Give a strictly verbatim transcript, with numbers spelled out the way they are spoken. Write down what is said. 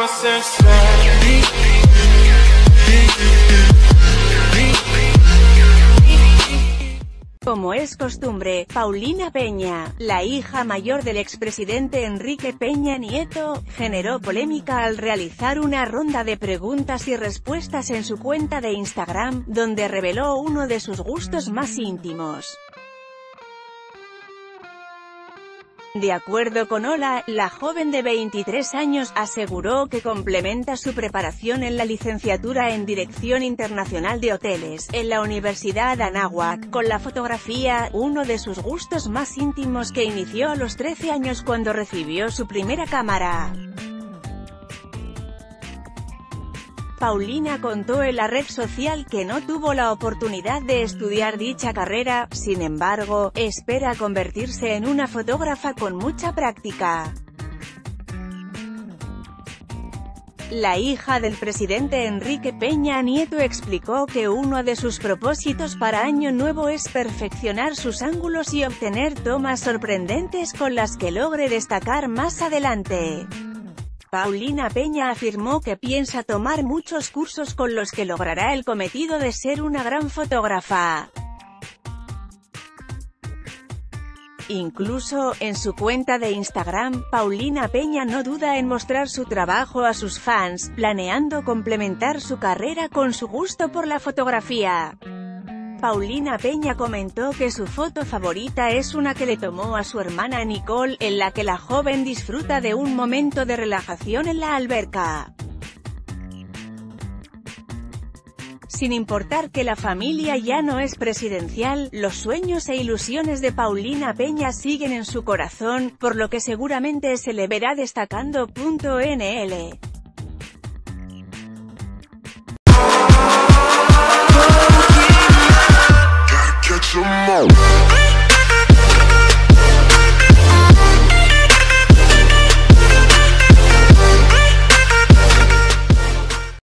Como es costumbre, Paulina Peña, la hija mayor del expresidente Enrique Peña Nieto, generó polémica al realizar una ronda de preguntas y respuestas en su cuenta de Instagram, donde reveló uno de sus gustos más íntimos. De acuerdo con Hola, la joven de veintitrés años aseguró que complementa su preparación en la licenciatura en Dirección Internacional de Hoteles, en la Universidad Anáhuac, con la fotografía, uno de sus gustos más íntimos que inició a los trece años cuando recibió su primera cámara. Paulina contó en la red social que no tuvo la oportunidad de estudiar dicha carrera, sin embargo, espera convertirse en una fotógrafa con mucha práctica. La hija del presidente Enrique Peña Nieto explicó que uno de sus propósitos para Año Nuevo es perfeccionar sus ángulos y obtener tomas sorprendentes con las que logre destacar más adelante. Paulina Peña afirmó que piensa tomar muchos cursos con los que logrará el cometido de ser una gran fotógrafa. Incluso, en su cuenta de Instagram, Paulina Peña no duda en mostrar su trabajo a sus fans, planeando complementar su carrera con su gusto por la fotografía. Paulina Peña comentó que su foto favorita es una que le tomó a su hermana Nicole, en la que la joven disfruta de un momento de relajación en la alberca. Sin importar que la familia ya no es presidencial, los sueños e ilusiones de Paulina Peña siguen en su corazón, por lo que seguramente se le verá destacando. N L Catch 'em all.